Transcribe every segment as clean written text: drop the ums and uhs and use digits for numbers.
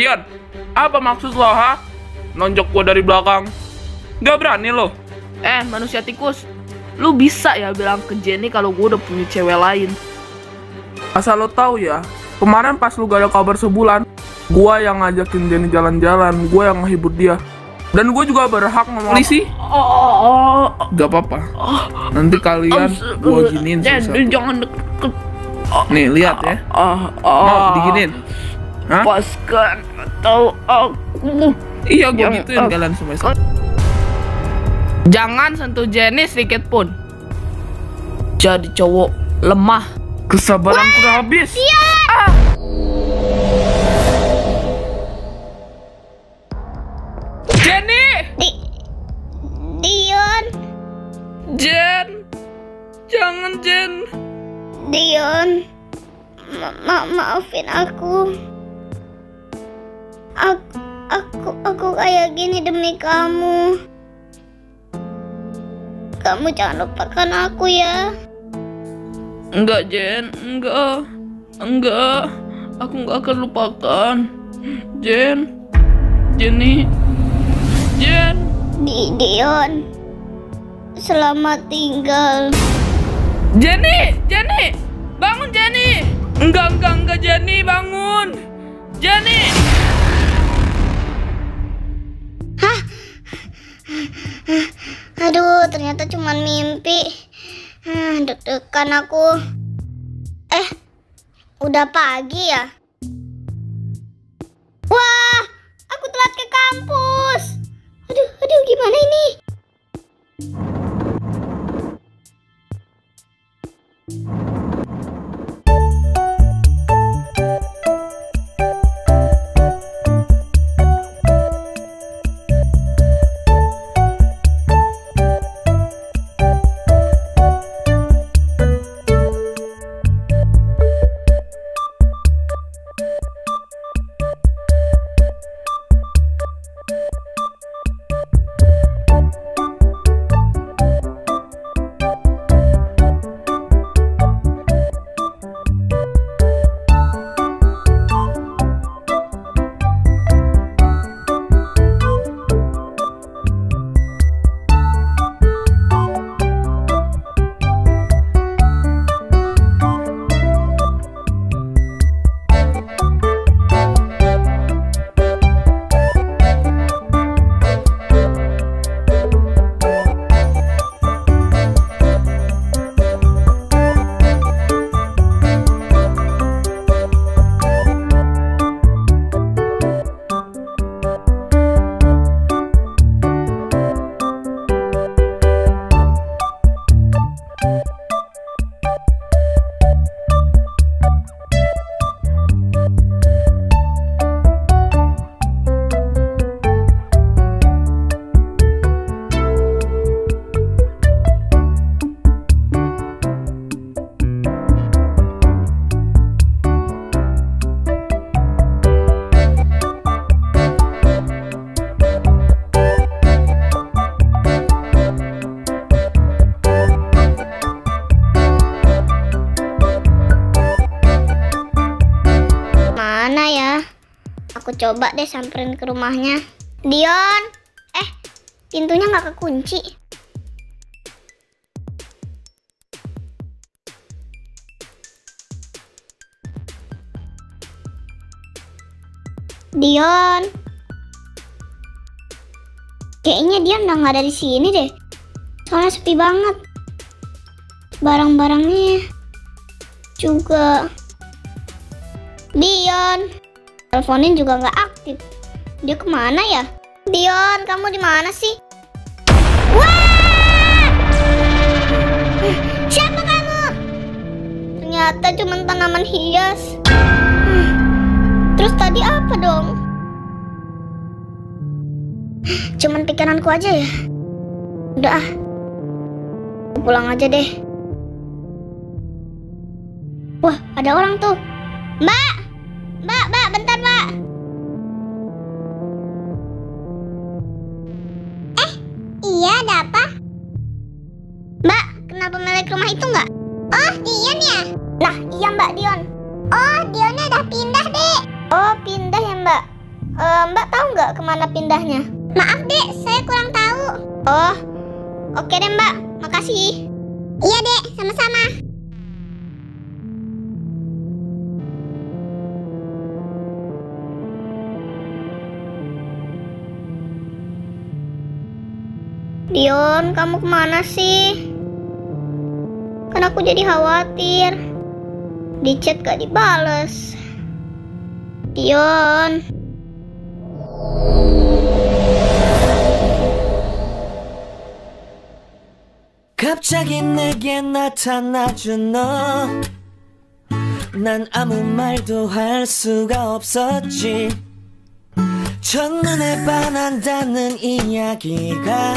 Dion, apa maksud lo, ha? Nonjok gua dari belakang. Gak berani lo. Manusia tikus, lu bisa ya bilang ke Jenny kalau gue udah punya cewek lain. Asal lo tahu ya, kemarin pas lu gak ada kabar sebulan, gua yang ngajakin Jenny jalan-jalan, gua yang ngehibur dia. Dan gue juga berhak ngomong polisi. Gak apa-apa. Nanti kalian gua giniin satu-satu. Jangan deket. Nih, lihat ya. Mau diginin? Hah? Lepaskan atau aku. Iya, gua gituin kalian semua. Jangan sentuh Jenny sedikit pun. Jadi cowok lemah. Kesabaranku udah habis. Jenny! Dion, Jen! Jangan, Jen! Dion, maafin aku. Aku kayak gini demi kamu. Kamu jangan lupakan aku ya. Enggak, Jen, enggak. Aku enggak akan lupakan. Jenny. Dion, selamat tinggal. Jenny, bangun Jenny. Enggak Jenny, bangun. Jenny. Aduh, ternyata cuma mimpi. Deg-degan aku. Udah pagi ya? Wah, aku telat ke kampus. Aduh, gimana ini? Aku coba deh samperin ke rumahnya. Dion, pintunya nggak kekunci. Dion, kayaknya dia udah nggak ada di sini deh. Soalnya sepi banget. Barang-barangnya juga. Dion. Teleponin juga nggak aktif. Dia kemana ya? Dion, kamu di mana sih? Wah! Siapa kamu? Ternyata cuma tanaman hias. Terus tadi apa dong? Cuman pikiranku aja ya. Udah ah. Pulang aja deh. Wah, ada orang tuh. Mbak, bentar Mbak. Iya, ada apa? Mbak, kenal pemilik rumah itu nggak? Oh, Dion ya? Nah, iya Mbak Dion. Oh, Dionnya udah pindah, Dek. Oh, pindah ya Mbak? Mbak tahu nggak kemana pindahnya? Maaf dek, saya kurang tahu. Oh, oke deh mbak, makasih. Iya dek, sama-sama. Dion, kamu kemana sih? Kan aku jadi khawatir. Di chat gak dibales. Dion. 갑자기 내게 나타나준 너. 난 아무 말도 할 수가 없었지. 첫눈에 반한다는 이야기가.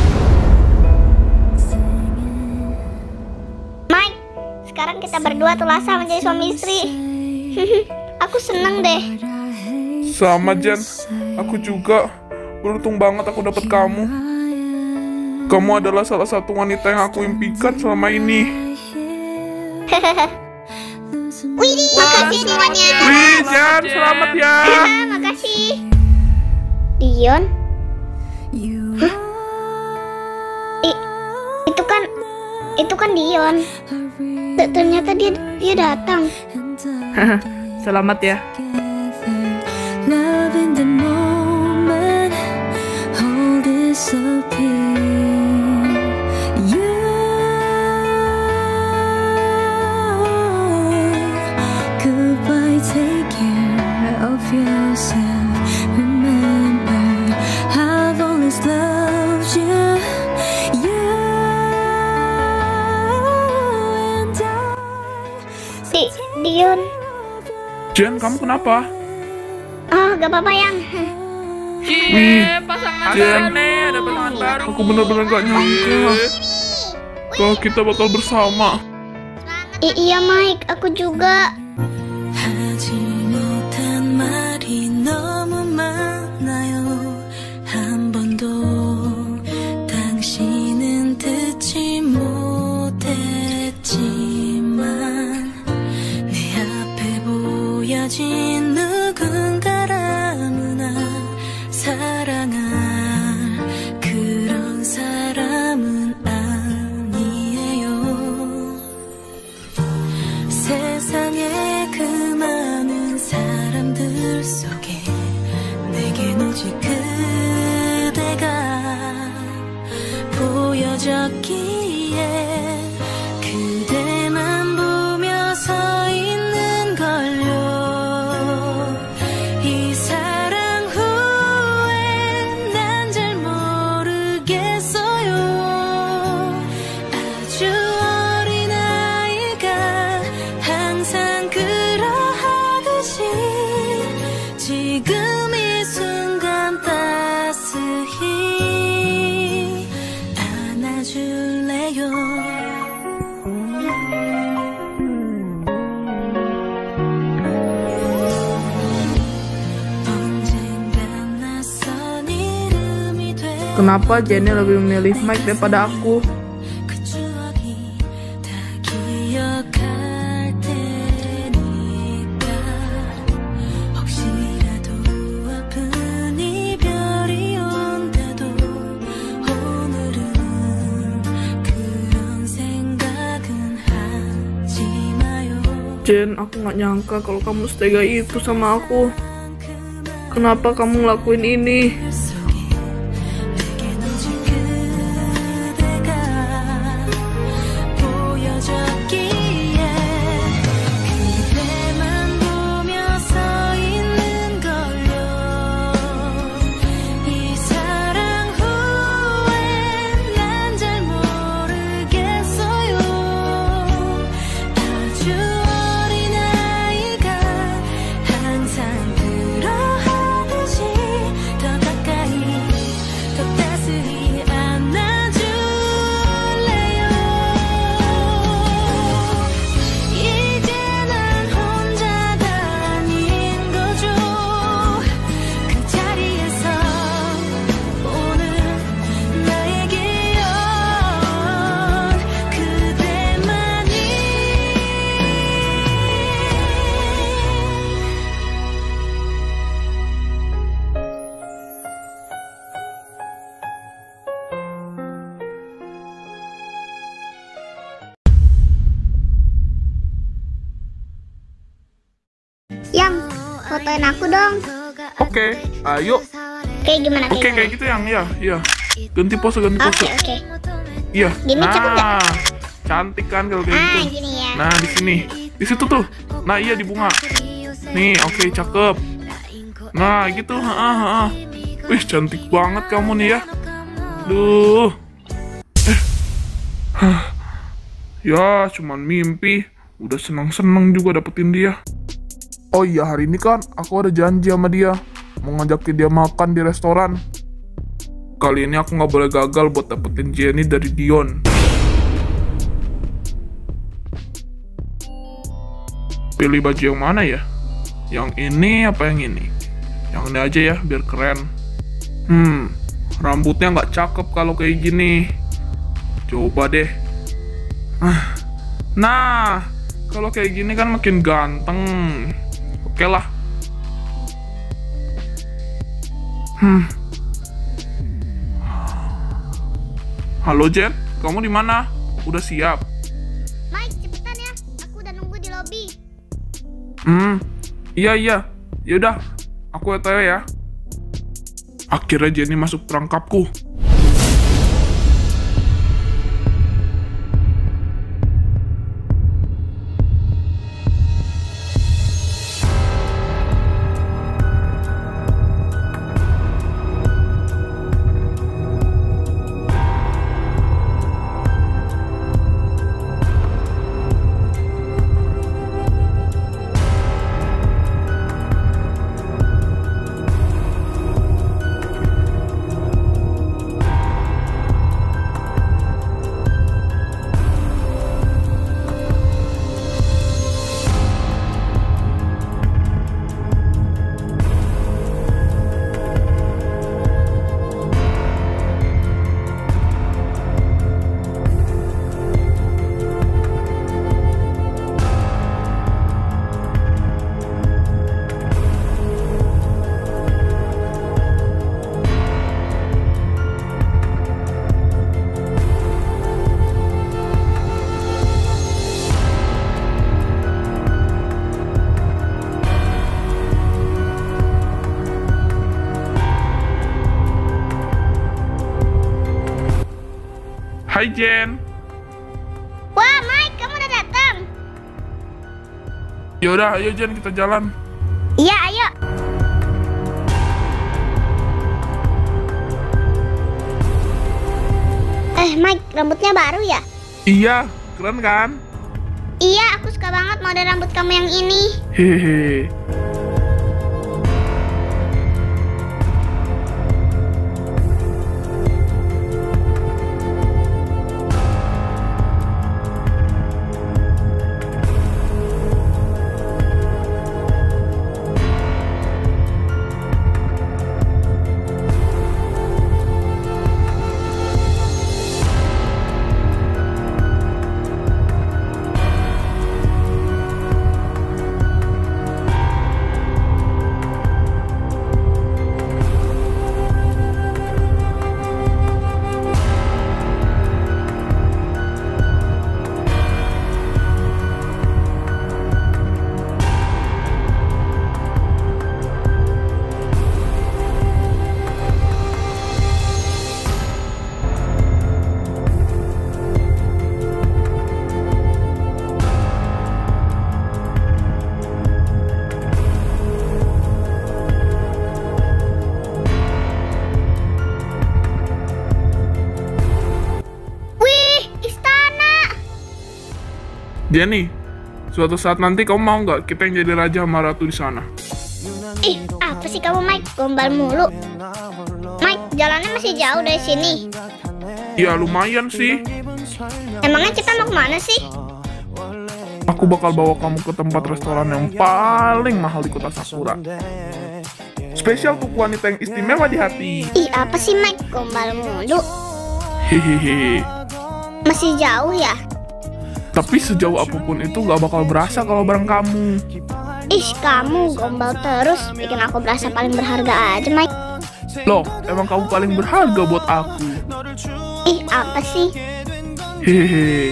Mike, sekarang kita berdua telah sama menjadi suami istri. Aku seneng deh. Sama Jen, aku juga beruntung banget aku dapat kamu. Kamu adalah salah satu wanita yang aku impikan selama ini. Widih, makasih semuanya. Wih, Jen, selamat ya. Makasih. Dion? Hah? Itu kan Dion. Ternyata dia datang. Selamat ya. Love in the moment, all disappear. You, goodbye, take care of yourself. Remember, I've always loved you. You and I. Dion. Jen, kamu kenapa? Oh, gak apa-apa yang. Cie, pasangan Jen, nih, ada pasangan baru. aku benar-benar gak nyangka kalau kita bakal bersama. Iya Mike, aku juga. 하지 못한 말이 너무 많아요. 한 번도 당신은 듣지 못했지만 내 앞에 보여진 누군가라면 사랑할 그런 사람은 아니에요. 세상에 그 많은 사람들 속에 내겐 오직 그대가 보여졌기에 그대만 보며 서 있는 걸요. 이 사랑 후에 난 잘 모르겠어요. 아주 어린 아이가 항상 그러하듯이 지금 이 순간 따스히 안아줄래요. 언젠간 낯선 이름이 돼 Kenapa Jenny lebih memilih Mike daripada aku? 그 추억이 다 기억할 테니까 혹시라도 아픈 이별이 온다도 오늘은 그런 생각은 하지 마요. Jen, aku gak nyangka kalau kamu setega itu sama aku. Kenapa kamu ngelakuin ini? 속에 내겐 오직 그대가 보여졌기에 그대만 보며 서 있는 걸요. 이 사랑 후에 난 잘 모르겠어요. 아주 어린 아이가 항상 그러하듯이 더 가까이 fotoin aku dong. Oke, ayo. Oke, gimana? Oke, kayak gitu yang iya. Ganti pose. Oke. Iya. Gini cakep nggak? Nah, cantik kan kalau kayak gitu. Gini ya. Nah, di sini. Di situ tuh. Nah, iya di bunga. Nih, oke, cakep. Nah, gitu. Wih, cantik banget kamu nih ya. Duh. Ya, cuman mimpi. Udah seneng-seneng juga dapetin dia. Oh iya, hari ini kan aku ada janji sama dia. Mau ngajakin dia makan di restoran. Kali ini aku nggak boleh gagal buat dapetin Jenny dari Dion. Pilih baju yang mana ya? Yang ini apa yang ini? Yang ini aja ya, biar keren. Rambutnya nggak cakep kalau kayak gini. Coba deh. Nah, kalau kayak gini kan makin ganteng. Oke lah. Halo Jen, kamu di mana? Udah siap? Mike, cepetan ya. Aku udah nunggu di lobi. Iya. Yaudah, aku OTW ya. Akhirnya Jenny masuk perangkapku. Hai Jen. Wah, Mike, kamu udah datang. Yaudah, ayo Jen, kita jalan. Iya, ayo. Mike, rambutnya baru ya? Iya, keren kan? Iya, aku suka banget model rambut kamu yang ini. Hehe. Jenny, suatu saat nanti kamu mau nggak kita yang jadi raja sama ratu di sana? Ih, apa sih kamu, Mike? Gombal mulu. Mike, jalannya masih jauh dari sini. Ya lumayan sih. Emangnya kita mau kemana sih? Aku bakal bawa kamu ke tempat restoran yang paling mahal di kota Sakura. Spesial untuk wanita yang istimewa di hati. Ih, apa sih, Mike? Gombal mulu. Hehehe. Masih jauh ya? Tapi sejauh apapun itu gak bakal berasa kalau bareng kamu. Ih, kamu gombal terus. Bikin aku berasa paling berharga aja, Mike. Loh, emang kamu paling berharga buat aku. Ih, apa sih? Hehehe.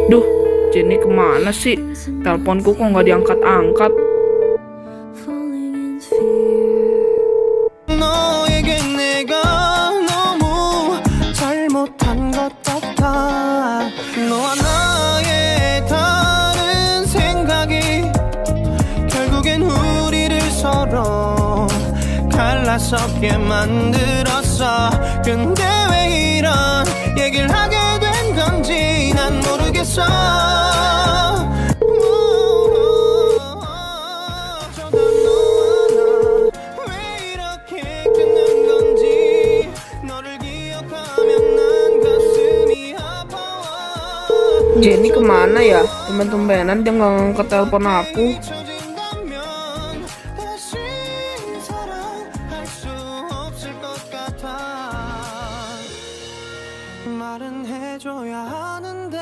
Duh, Jenny kemana sih? Teleponku kok nggak diangkat-angkat? falling in fear. 너에게 내가 너무 잘못한 것 같아. 너와 나의 다른 생각이 결국엔 우리를 서로 갈라서게 만들었어. 근데 왜 이런 얘기를 하게 된 건지 난 모르겠어. 어쩌다 너와 나 왜 이렇게 끊는 건지 너를 기억하면 난 가슴이 아파와. Jenny kemana ya? Tumben-tumbenan dia nggak ngangkat telepon aku. 잊혀진다면 다시 사랑할 수 없을 것 같아. 말은 해줘야 하는데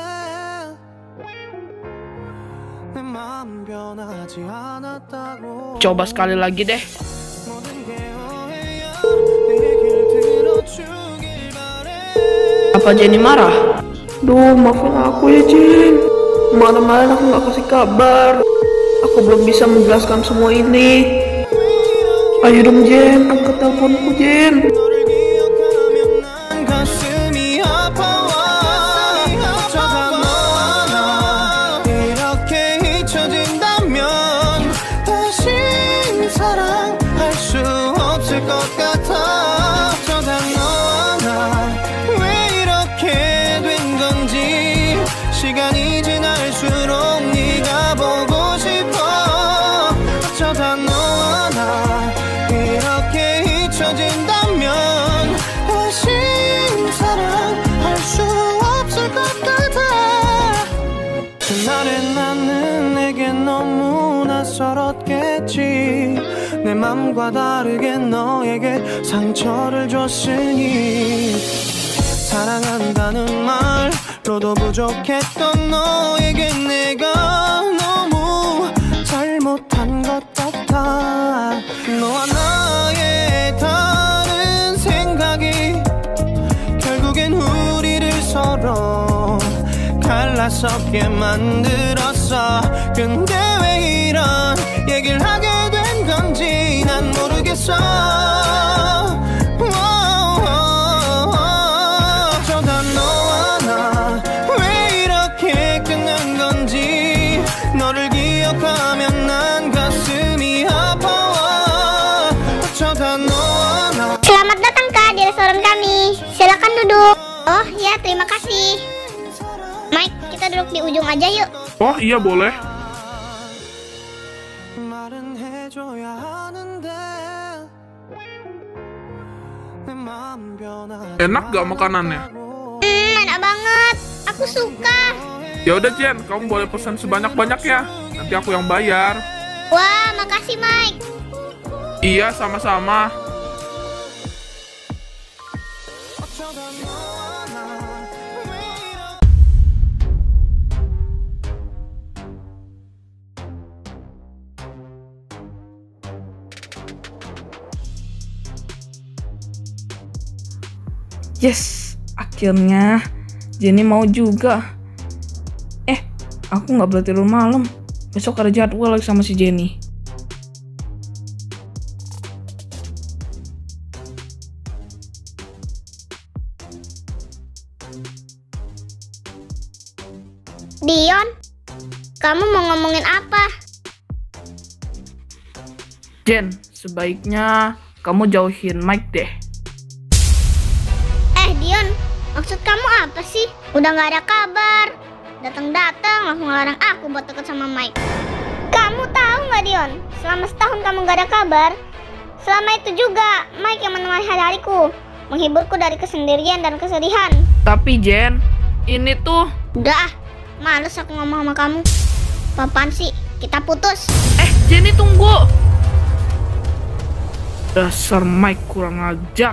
내 마음 변하지 않았다고. Coba sekali lagi deh. 모든 게 오해야. 내 얘기를 들어주길 바래. Apa Jenny marah? Duh, maafin aku ya Jen. Kemarin-kemarin aku nggak kasih kabar. Aku belum bisa menjelaskan semua ini. Ayo dong Jen, angkat teleponku Jen. 너를 기억하면 난 가슴이 아파와. 어쩌다 너와 나 이렇게 잊혀진다면 다시 사랑할 수 없을 것 같아. 어쩌다 너와 나 왜 이렇게 된 건지 시간이 지날수록 네가 보고 싶어. 어쩌다 너와 나 이렇게 잊혀진다면 다시 사랑할 수 없을 것 같아. 그날의 나는 내게 너무 낯설었겠지. 내 맘과 다르게 너에게 상처를 줬으니 사랑한다는 말로도 부족했던 너에게 내가 너무 잘못한 것 같아. 너와 나의 다른 생각이 결국엔 우리를 서로 갈라서게 만들었어. 근데 왜 이런 얘기를 하게 된 건지 난 모르겠어. 어쩌다 너와 나 왜 이렇게 끊는 건지 너를 기억하면 난 가슴이 아파와. 어쩌다 너와 나 Selamat datang Kak di restoran kami. Silakan duduk. Oh ya, terima kasih. Mike, kita duduk di ujung aja yuk. Oh iya boleh. 말은 해줘야 하는데 내 마음 변하지 Enak gak makanannya? Enak banget. Aku suka. Ya udah Jen, kamu boleh pesan sebanyak-banyak ya. Nanti aku yang bayar. Wah, makasih Mike. Iya, sama-sama. 어쩌다 너와 나 왜 이렇게 Yes, akhirnya Jenny mau juga. Aku nggak boleh tidur malam. Besok ada jadwal lagi sama si Jenny. Dion, kamu mau ngomongin apa? Jen, sebaiknya kamu jauhin Mike deh. Dion, maksud kamu apa sih? Udah nggak ada kabar. Datang-datang langsung ngelarang aku buat deket sama Mike. Kamu tahu nggak Dion? Selama setahun kamu nggak ada kabar. Selama itu juga Mike yang menemani hari-hariku, menghiburku dari kesendirian dan kesedihan. Tapi Jen, ini tuh... Udah, males aku ngomong sama kamu. Apaan sih? Kita putus. Jenny tunggu. Dasar Mike kurang ajar.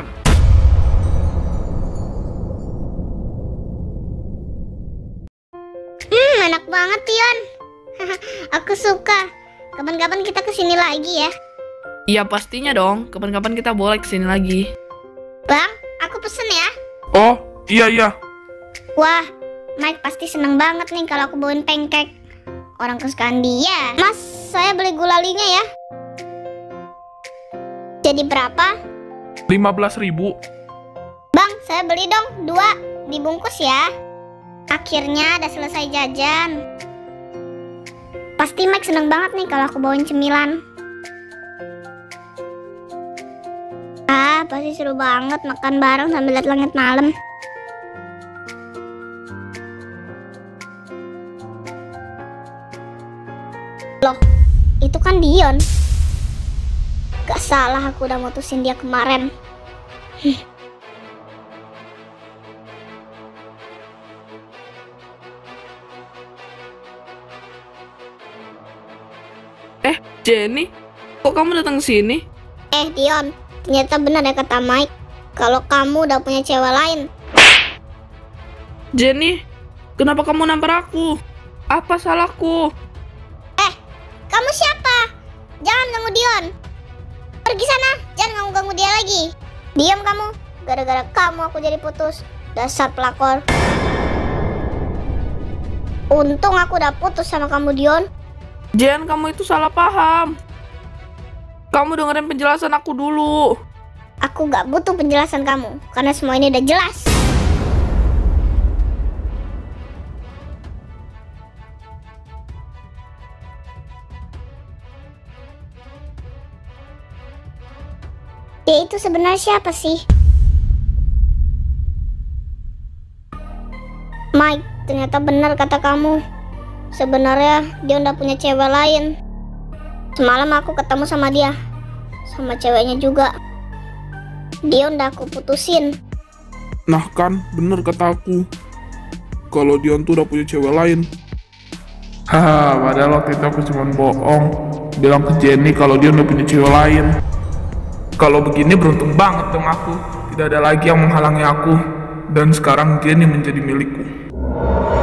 Enak banget Dion. Aku suka. Kapan-kapan kita kesini lagi ya. Iya pastinya dong, kapan-kapan kita boleh kesini lagi. Bang, aku pesen ya. Oh, iya. Wah, Mike pasti seneng banget nih kalau aku bawain pancake. Orang kesukaan dia. Mas, saya beli gulalinya ya. Jadi berapa? 15.000. Bang, saya beli dong 2 dibungkus ya. Akhirnya udah selesai jajan. Pasti Mike seneng banget nih kalau aku bawain cemilan. Pasti seru banget makan bareng sambil lihat langit malam. Loh, itu kan Dion. Gak salah aku udah mutusin dia kemarin. Jenny, kok kamu datang sini? Dion, ternyata benar ya kata Mike. Kalau kamu udah punya cewek lain. Jenny, kenapa kamu nampar aku? Apa salahku? Kamu siapa? Jangan ganggu Dion. Pergi sana, jangan ganggu-ganggu dia lagi. Diam kamu. Gara-gara kamu aku jadi putus. Dasar pelakor. Untung aku udah putus sama kamu, Dion. Jen, kamu itu salah paham. Kamu dengerin penjelasan aku dulu. Aku gak butuh penjelasan kamu, karena semua ini udah jelas. Dia itu sebenarnya siapa sih? Mike, ternyata benar kata kamu. Sebenarnya dia udah punya cewek lain. Semalam aku ketemu sama dia, sama ceweknya juga. Dia udah aku putusin. Nah kan, bener kata aku. Kalau Dion tuh udah punya cewek lain. Haha, padahal waktu itu aku cuma bohong. Bilang ke Jenny kalau dia udah punya cewek lain. Kalau begini beruntung banget dong aku. Tidak ada lagi yang menghalangi aku. Dan sekarang Jenny menjadi milikku.